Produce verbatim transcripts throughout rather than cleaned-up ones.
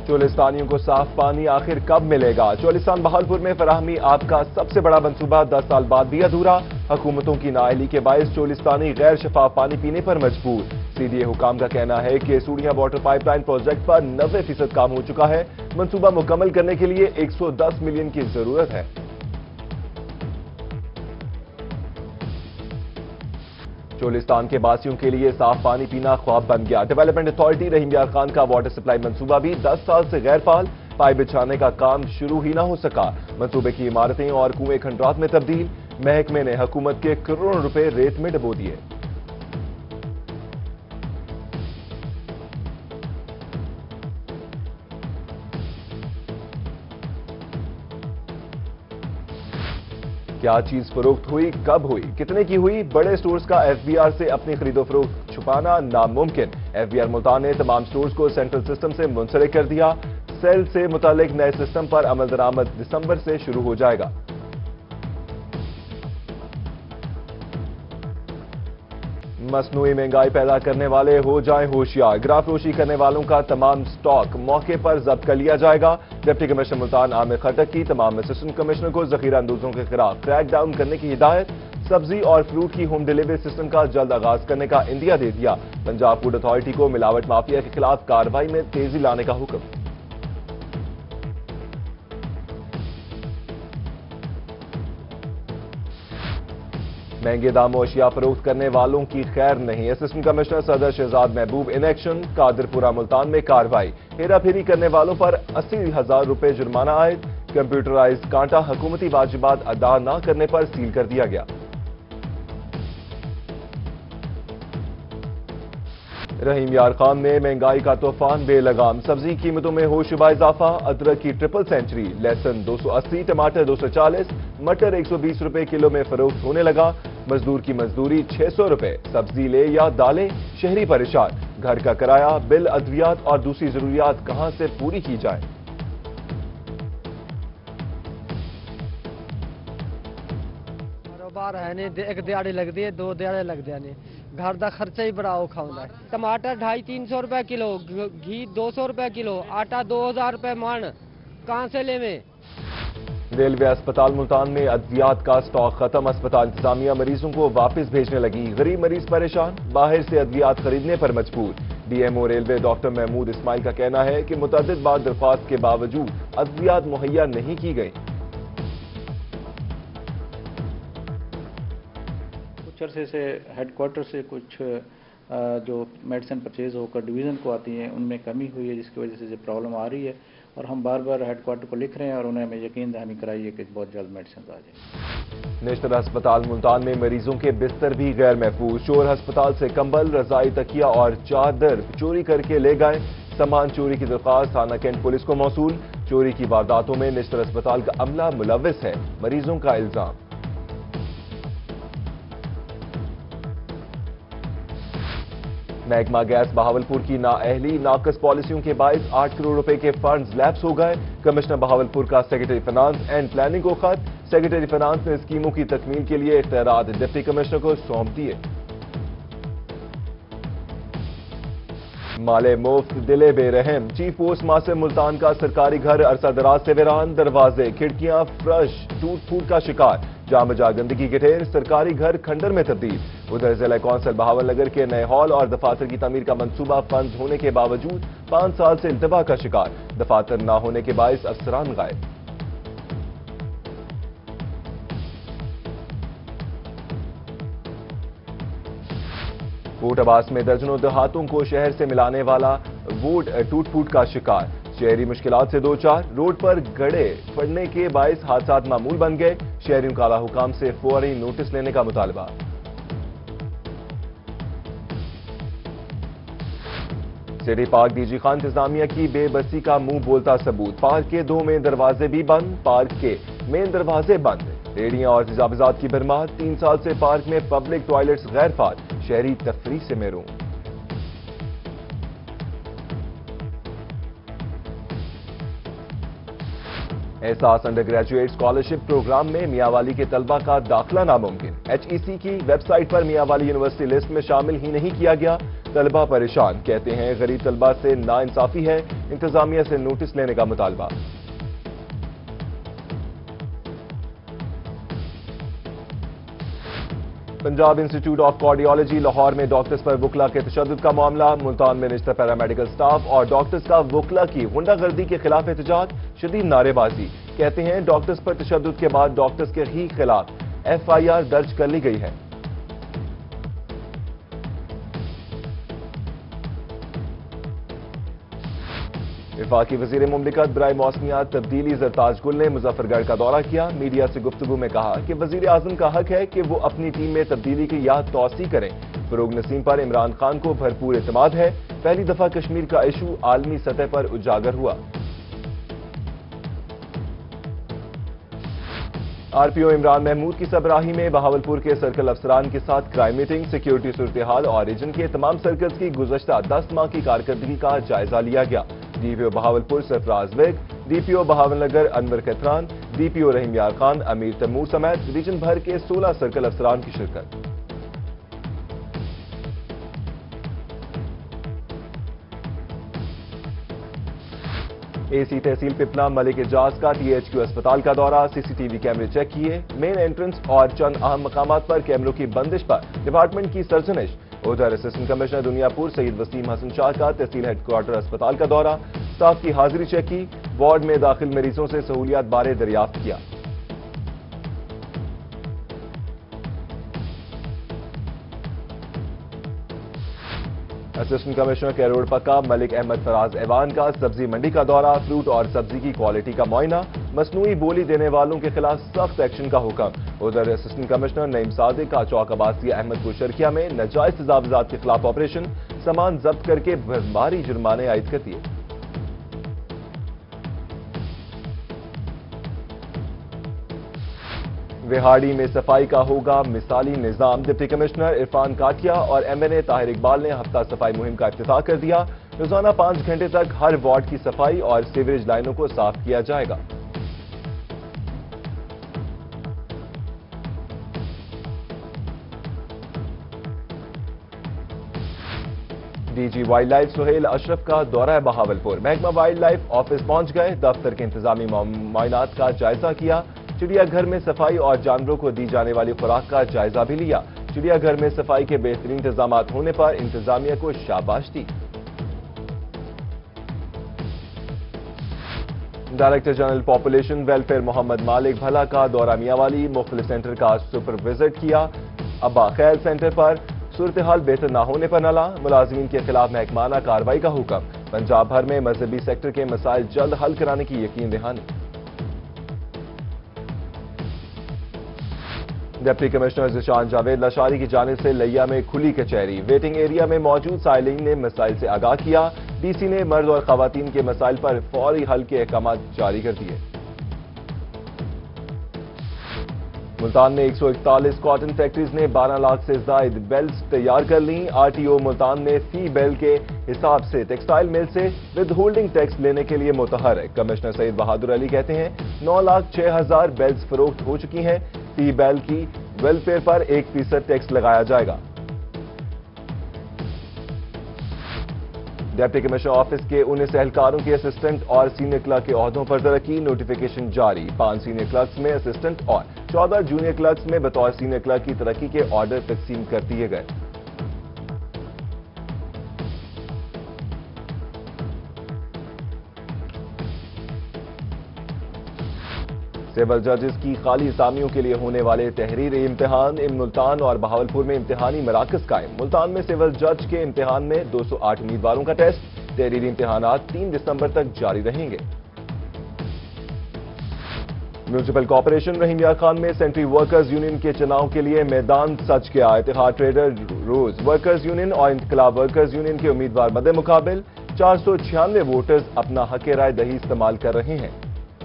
चोलिस्तानियों को साफ पानी आखिर कब मिलेगा? चोलिस्तान बहावलपुर में फराहमी आप का सबसे बड़ा मंसूबा दस साल बाद भी अधूरा। हुकूमतों की नाअहली के बायस चोलिस्तानी गैर शफाफ पानी पीने पर मजबूर। सीडीए हुकाम का कहना है कि सूढ़ियां वाटर पाइपलाइन प्रोजेक्ट पर नब्बे फीसद काम हो चुका है। मंसूबा मुकम्मल करने के लिए एक सौ दस मिलियन की जरूरत है। चोलिस्तान के बासियों के लिए साफ पानी पीना ख्वाब बन गया। डेवलपमेंट अथॉरिटी रहीम यार खान का वाटर सप्लाई मंसूबा भी दस साल से गैर फाल। पाइप बिछाने का काम शुरू ही ना हो सका। मंसूबे की इमारतें और कुएं खंडरात में तब्दील। महकमे ने हुकूमत के करोड़ों रुपए रेत में डबो दिए। क्या चीज फरोख्त हुई, कब हुई, कितने की हुई? बड़े स्टोर्स का एफबीआर से अपनी खरीदो फरोख्त छुपाना नामुमकिन। एफबीआर मुल्तान ने तमाम स्टोर्स को सेंट्रल सिस्टम से मुंसलिक कर दिया। सेल से मुतालिक नए सिस्टम पर अमल दरामद दिसंबर से शुरू हो जाएगा। मसनूई महंगाई पैदा करने वाले हो जाएं होशियार। गिराफरोशी करने वालों का तमाम स्टॉक मौके पर जब्त कर लिया जाएगा। डिप्टी कमिश्नर मुल्तान आमिर खटक की तमाम असिस्टेंट कमिश्नर को जखीरा अंदोजों के खिलाफ क्रैक डाउन करने की हिदायत। सब्जी और फ्रूट की होम डिलीवरी सिस्टम का जल्द आगाज करने का इंदिया दे दिया। पंजाब फूड अथॉरिटी को मिलावट माफिया के खिलाफ कार्रवाई में तेजी लाने का हुक्म। महंगे दामों अशिया फरोख्त करने वालों की खैर नहीं। असिस्टेंट कमिश्नर सदर शहजाद महबूब इन एक्शन। कादरपुरा मुल्तान में कार्रवाई। हेरा फेरी करने वालों पर अस्सी हजार रुपए जुर्माना आयद। कंप्यूटराइज कांटा हुकूमती वाजिबात अदा न करने पर सील कर दिया गया। रहीम यार खान ने महंगाई का तूफान बेलगाम। सब्जी कीमतों में हो शुबा इजाफा। अदरक की ट्रिपल सेंचुरी। लहसुन दो सौ अस्सी, टमाटर दो सौ चालीस, मटर एक सौ बीस रुपए किलो में फरोख्त होने लगा। मजदूर की मजदूरी छह सौ रुपए। सब्जी ले या दालें, शहरी परेशान। घर का किराया, बिल, अद्वियात और दूसरी जरूरियात कहां से पूरी की जाए? कारोबार है नहीं, एक दिहाड़ी लगती है, दो दिहाड़े लगते हैं। घर का खर्चा ही बड़ा औखा होता है। टमाटर ढाई तीन सौ रुपए किलो, घी दो सौ रुपए किलो, आटा दो हजार रुपए मन, कहां से लेवे? रेलवे अस्पताल मुल्तान में अद्वियात का स्टॉक खत्म। अस्पताल इंतजामिया मरीजों को वापस भेजने लगी। गरीब मरीज परेशान, बाहर से अद्वियात खरीदने पर मजबूर। DMO railway doctor Mahmood Ismail का कहना है कि मुतअद्दिद बार दरख्वास्त के बावजूद अद्वियात मुहैया नहीं की गई। कुछ अरसे से हेडक्वार्टर से कुछ जो मेडिसिन परचेज होकर डिवीज़न को आती हैं उनमें कमी हुई है, जिसकी वजह से जो प्रॉब्लम आ रही है। और हम बार बार हेडक्वार्टर को लिख रहे हैं और उन्हें हमें यकीन दहानी कराई है कि बहुत जल्द मेडिसिन आ जाएगी। नेशनल अस्पताल मुल्तान में मरीजों के बिस्तर भी गैर महफूज। चोर अस्पताल से कंबल, रजाई, तकिया और चादर चोरी करके ले गए। सामान चोरी की दरख्वास्त थाना कैंट पुलिस को मौसूल। चोरी की वारदातों में नेशनल अस्पताल का अमला मुलव्विस है, मरीजों का इल्जाम। महकमा गैस बहावलपुर की नाअहली, नाकस पॉलिसियों के बायस आठ करोड़ रुपए के फंड्स लैप्स हो गए। कमिश्नर बहावलपुर का सेक्रेटरी फाइनेंस एंड प्लानिंग को खत। सेक्रेटरी फाइनेंस ने स्कीमों की तकमील के लिए इख्तियारात डिप्टी कमिश्नर को सौंप दिए। माले मुफ्त, दिले बेरहम। चीफ पोस्ट मास्टर मुल्तान का सरकारी घर अरसा दराज से वीरान। दरवाजे, खिड़कियां, फर्श टूट फूट का शिकार। जाम जा गंदगी के ढेर। सरकारी घर खंडर में तब्दील। उधर जिला कौंसिल बहावल नगर के नए हॉल और दफातर की तमीर का मंसूबा फंड होने के बावजूद पांच साल से इंतबा का शिकार। दफातर न होने के बायस अफसरान गायब। कोट अब्बास में दर्जनों देहातों को शहर से मिलाने वाला वोट टूट फूट का शिकार। शहरी मुश्किलात से दो चार। रोड पर गड़े पड़ने के बायस हादसात मामूल बन गए। शहरियों का आला हुकाम से फौरी नोटिस लेने का मुतालबा। सिटी पार्क डीजी खान इंतजामिया की बेबसी का मुंह बोलता सबूत। पार्क के दो मेन दरवाजे भी बंद। पार्क के मेन दरवाजे बंद। रेडियां और तजावुजात की भरमार। तीन साल से पार्क में पब्लिक टॉयलेट्स गैर फाल। शहरी तफरीह से महरूम। एहसास अंडर ग्रेजुएट स्कॉलरशिप प्रोग्राम में मियांवाली के तलबा का दाखिला नामुमकिन। एचईसी की वेबसाइट पर मियांवाली यूनिवर्सिटी लिस्ट में शामिल ही नहीं किया गया। طلبہ پریشان، کہتے ہیں غریب طلبہ سے ناانصافی ہے، انتظامیہ سے نوٹس لینے کا مطالبہ۔ Punjab institute of cardiology Lahore میں ڈاکٹرز پر وکلا کے تشدد کا معاملہ، ملتان میں نشتر پیرامیڈیکل سٹاف اور ڈاکٹرز کا وکلا کی غنڈہ گردی کے خلاف احتجاج، شدید نعرے بازی، کہتے ہیں ڈاکٹرز پر تشدد کے بعد ڈاکٹرز کے ہی خلاف ایف آئی آر درج کر لی گئی ہے۔ وفاقی وزیر مملکت برائے موسمیات تبدیلی زرتاج گل نے مظفر گڑھ کا دورہ کیا، میڈیا سے گفتگو میں کہا کہ وزیر اعظم کا حق ہے کہ وہ اپنی ٹیم میں تبدیلی کی یا توسیع کریں۔ فروغ نسیم پر عمران خان کو بھرپور اعتماد ہے، پہلی دفعہ کشمیر کا ایشو عالمی سطح پر اجاگر ہوا۔ R P O Imran Mahmood کی سربراہی میں بہاولپور کے سرکل افسران کے ساتھ کرائم میٹنگ، سیکیورٹی صورتحال اور ریجن کے تمام سرکلز کی گزشتہ دس ماہ کی کارکردگی کا جائزہ لیا گیا۔ D P O Bahawalpur Sarfraz Baig, D P O Bahawal Nagar Anwar Katran, D P O Rahim Yar Khan, Amir Taimur سمیت ریجن بھر کے سولہ سرکل افسران کی شرکت۔ اے سی تحصیل پپلا ملک اعجاز کا ٹی ایچ کیو اسپتال کا دورہ، سی سی ٹی وی کیمرے چیک کیے، مین انٹرنس اور چند اہم مقامات پر کیمروں کی بندش پر ڈپارٹمنٹ کی سرزنش۔ ادھر اسسٹنٹ کمشنر دنیا پور سید وسیم حسن شاہ کا تحصیل ہیڈ کوارٹر اسپتال کا دورہ، سٹاف کی حاضری چیک کی، وارڈ میں داخل مریضوں سے سہولیات بارے دریافت کیا۔ اسسٹنٹ کمشنر کے روڈ پکا ملک احمد فراز ایوان کا سبزی منڈی کا دورہ، فروٹ اور سبزی کی کوالٹی کا معائنہ، مصنوعی بولی دینے والوں کے خلاف سخت ایکشن کا حکم۔ ادھر اسسٹنٹ کمشنر نعیم صادق کا چوک عباسیہ احمد پور شرکیہ میں ناجائز تجاوزات کے خلاف آپریشن، سامان ضبط کر کے بھاری جرمانے عائد کر دیے۔ وہاڑی میں صفائی کا ہوگا مثالی نظام، ڈپٹی کمشنر عرفان کاٹیا اور M N A Tahir Iqbal نے ہفتہ صفائی مہم کا افتتاح کر دیا۔ روزانہ پانچ گھنٹے تک ہر وارڈ کی صفائی اور سیوریج لائنوں کو صاف کیا جائے گا۔ D G wildlife Sohail Ashraf کا دورہ بہاولپور، محکمہ وائلڈ لائف آفس پہنچ گئے، دفتر کے انتظامی معائنات کا جائزہ کیا، چڑیا گھر میں صفائی اور جانوروں کو دی جانے والی خوراک کا جائزہ بھی لیا۔ چڑیا گھر میں صفائی کے بہترین انتظامات ہونے پر انتظامیہ کو شاباش دی۔ Director general population welfare Muhammad Malik Bhalla کا دورہ میاں والی، مختلف سینٹر کا سپر وزٹ کیا، ابا خیل سینٹر پر صورتحال بہتر نہ ہونے پر نالا، ملازمین کے خلاف محکمانہ کارروائی کا حکم، پنجاب بھر میں مذہبی سیکٹر کے مسائل جلد حل کرانے کی یقین دہانی۔ ڈپٹی کمشنر ذیشان جاوید لاشاری کی جانب سے لیا میں کھلی کچہری، ویٹنگ ایریا میں موجود سائلین نے مسائل سے آگاہ کیا، ڈی سی نے مرد اور خواتین کے مسائل پر فوری حل کے احکامات جاری کر دیے۔ ملتان میں ایک سو اکتالیس کاٹن فیکٹریز نے بارہ لاکھ سے زائد بیلز تیار کر لیں، آر ٹی او ملتان میں فی بیل کے حساب سے ٹیکسٹائل مل سے ود ہولڈنگ ٹیکس لینے کے لیے متحرک۔ کمشنر سید بہادر علی کہتے ہیں نو لاکھ چھ ہزار بیلز فروخت ہو چکی ہیں، فی بیل کی ویلفیئر پر ایک فیصد ٹیکس لگایا جائے گا۔ ڈپٹی کمشنر آفس کے انیس اہلکاروں کے اسسٹنٹ اور سینئر کلرک کے عہدوں پر ترقی، نوٹیفیکیشن جاری، پانچ سینئر کلرکس میں اسسٹنٹ اور چودہ جونیئر کلرکس میں بطور سینئر کلرک کی ترقی کے آرڈر تقسیم کر دیے گئے۔ سول ججز کی خالی اسامیوں کے لیے ہونے والے تحریری امتحان، ملتان اور بہاولپور میں امتحانی مراکز قائم، ملتان میں سول جج کے امتحان میں دو سو آٹھ امیدواروں کا ٹیسٹ، تحریری امتحانات تین دسمبر تک جاری رہیں گے۔ میونسپل کارپوریشن رحیم یار خان میں سینٹری ورکرز یونین کے چناؤ کے لیے میدان سج گیا، اتحاد ٹریڈر روز ورکرز یونین اور انقلاب ورکرز یونین کے امیدوار مد مقابل، چار سو چھیانوے ووٹرز اپنا حق رائے دہی استعمال کر رہے ہیں۔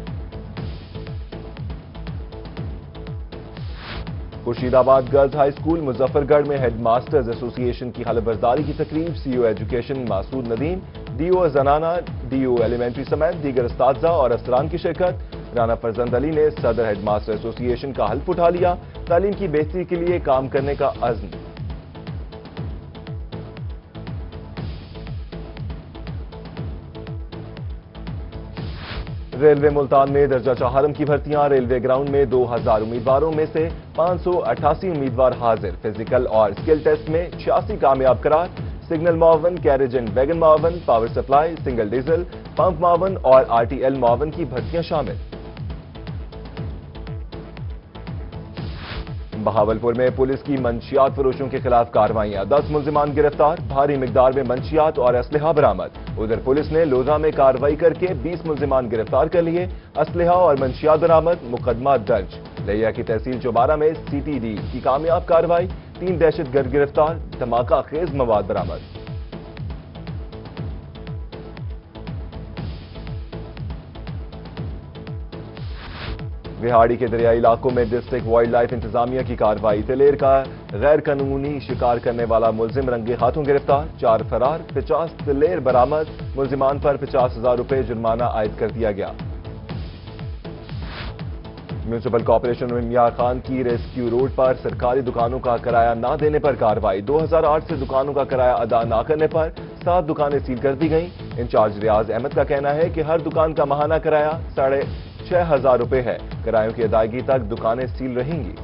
خورشید آباد گرلز ہائی اسکول مظفر گڑھ میں ہیڈ ماسٹرز ایسوسی ایشن کی حلف برداری کی تقریب، C O education Masood Nadeem, D O زنانہ، ڈی او ایلیمنٹری سمیت دیگر اساتذہ اور افسران کی شرکت۔ رانا فرزند علی نے صدر ہیڈ ماسٹر ایسوسی ایشن کا حلف اٹھا لیا، تعلیم کی بہتری کے لیے کام کرنے کا عزم۔ ریلوے ملتان میں درجہ چہارم کی بھرتیاں، ریلوے گراؤنڈ میں دو ہزار امیدواروں میں سے پانچ سو اٹھاسی امیدوار حاضر، فزیکل اور اسکل ٹیسٹ میں چھیاسی کامیاب قرار، سگنل معاون، کیریج اینڈ ویگن معاون، power supply, single diesel, pump معاون اور آر ٹی ایل معاون کی بھرتیاں شامل۔ بہاولپور میں پولیس کی منشیات فروشوں کے خلاف کارروائیاں، دس ملزمان گرفتار، بھاری مقدار میں منشیات اور اسلحہ برآمد۔ ادھر پولیس نے لوزہ میں کارروائی کر کے بیس ملزمان گرفتار کر لیے، اسلحہ اور منشیات برآمد، مقدمات درج۔ لیا کی تحصیل چوبارہ میں سی ٹی ڈی کی کامیاب کارروائی، تین دہشت گرد گرفتار، دھماکہ خیز مواد برآمد۔ وہاڑی کے دریائی علاقوں میں ڈسٹرکٹ وائلڈ لائف انتظامیہ کی کارروائی، دلیر کا غیر قانونی شکار کرنے والا ملزم رنگے ہاتھوں گرفتار، چار فرار، پچاس دلیر برآمد، ملزمان پر پچاس ہزار روپے جرمانہ عائد کر دیا گیا۔ میونسپل کارپوریشن میں میاں خان کی ریسکیو روڈ پر سرکاری دکانوں کا کرایہ نہ دینے پر کارروائی، دو ہزار آٹھ سے دکانوں کا کرایہ ادا نہ کرنے پر سات دکانیں سیل کر دی گئیں۔ انچارج ریاض احمد کا کہنا ہے کہ ہر دکان کا ماہانہ کرایہ ساڑھے چھ ہزار روپے ہے، کرایوں کی ادائیگی تک دکانیں سیل رہیں گی۔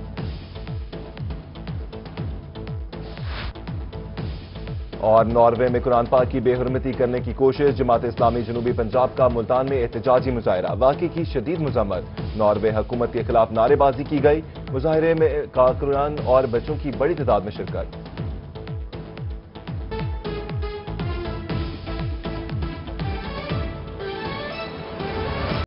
اور ناروے میں قرآن پاک کی بے حرمتی کرنے کی کوشش، جماعت اسلامی جنوبی پنجاب کا ملتان میں احتجاجی مظاہرہ، واقعے کی شدید مذمت، ناروے حکومت کے خلاف نعرے بازی کی گئی، مظاہرے میں کارکنان اور بچوں کی بڑی تعداد میں شرکت۔